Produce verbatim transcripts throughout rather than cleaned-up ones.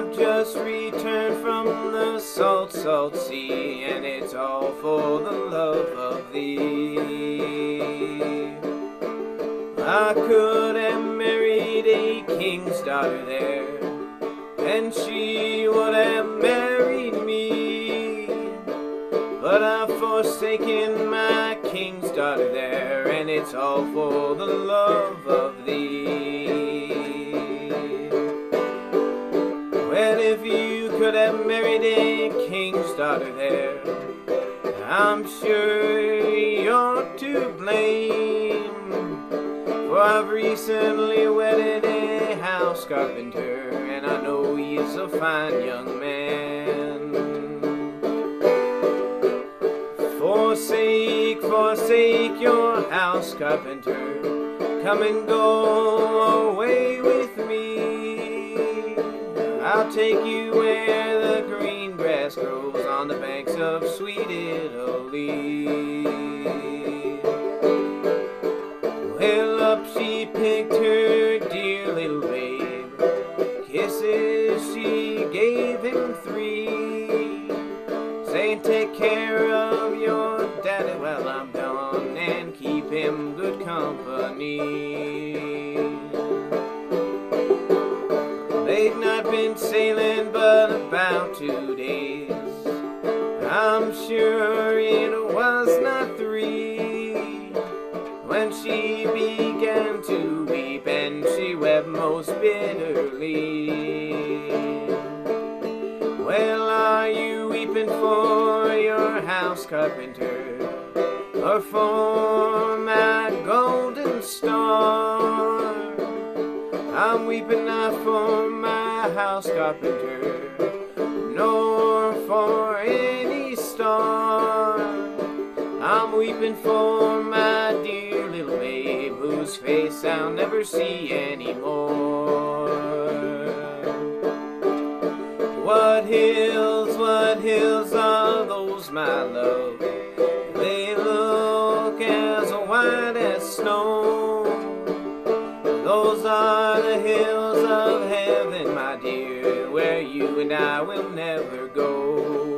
I've just returned from the salt, salt sea, and it's all for the love of thee. I could have married a king's daughter there, and she would have married me, but I've forsaken my king's daughter there, and it's all for the love of thee. Well, if you could have married a king's daughter there, I'm sure you're to blame, for I've recently wedded a house carpenter, and I know he's a fine young man. Forsake, forsake your house carpenter, come and go away with me. I'll take you where the green grass grows on the banks of sweet Italy. Well, up she picked her dear little babe, kisses she gave him three, saying take care of your daddy while I'm gone, and keep him good company. They'd not been sailing but about two days, I'm sure it was not three, when she began to weep, and she wept most bitterly. Well, are you weeping for your house carpenter, or for my golden star? I'm weeping not for my house carpenter, nor for any star. I'm weeping for my dear little babe, whose face I'll never see anymore. What hills, what hills are those, my love? They look as white as snow. Those are the hills of heaven, my dear, where you and I will never go.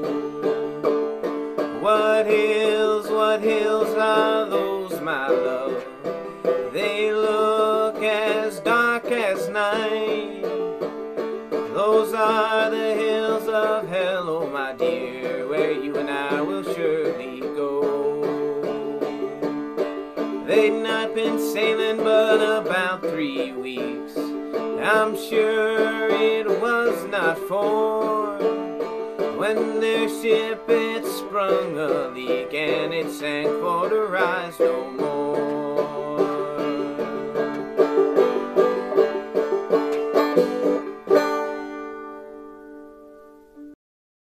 What hills, what hills are those, my love? They look as dark as night. Those are the hills of hell, oh my dear, where you and I will surely go. They'd not been sailing but about three weeks, I'm sure it was not four, when their ship it sprung a leak, and it sank for to rise no more.